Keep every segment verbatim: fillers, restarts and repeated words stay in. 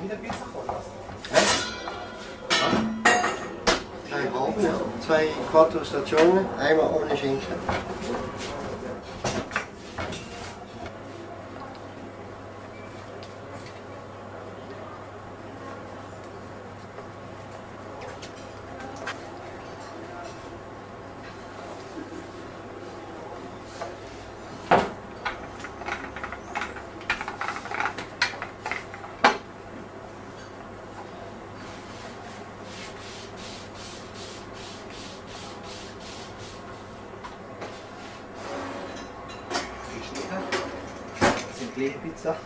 wieder Pizza kommen? Zwei Raben, zwei Quattro Stationen, einmal ohne Schinken. Pizza.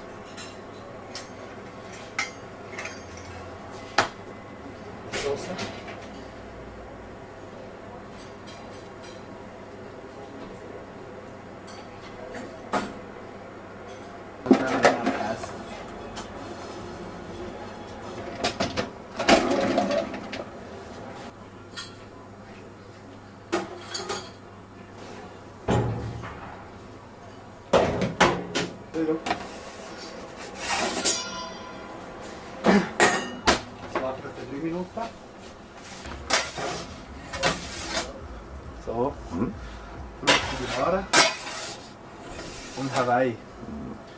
Soße. Und dann werden wir essen. Hallo. drei Minuten. So. Mhm. Die Haare. Und Hawaii.